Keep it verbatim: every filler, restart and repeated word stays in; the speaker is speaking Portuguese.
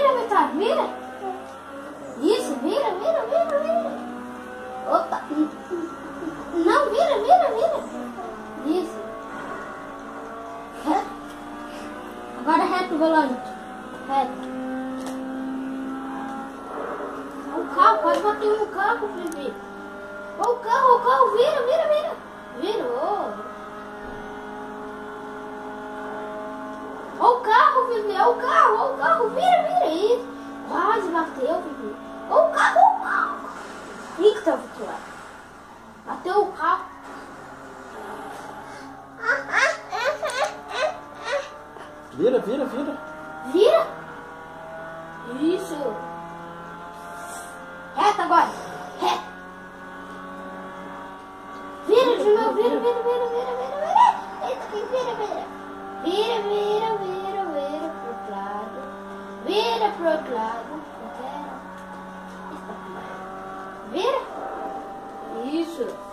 vira, Vitória, vira. Isso, vira, vira, vira, vira. Opa. Não, vira, vira, vira. Isso. Reto. Agora reto o volante. Reto. O carro, pode bater no carro, bebê. O carro, o carro, vira, vira, vira. Virou. Ó o carro, bebê, ó o carro, ó o carro, vira, vira. Isso. Quase bateu, bebê. Ó o carro, ó o carro. Eita, Vitória. Bateu o carro. Vira, vira, vira. Vira. Isso. Reta agora. Reta. Vira de novo, vira, vira, vira, vira, vira, vira. Eita, vira, vira. Vira, vira, vira, vira pro outro lado. Vira pro outro lado. Vira. Isso.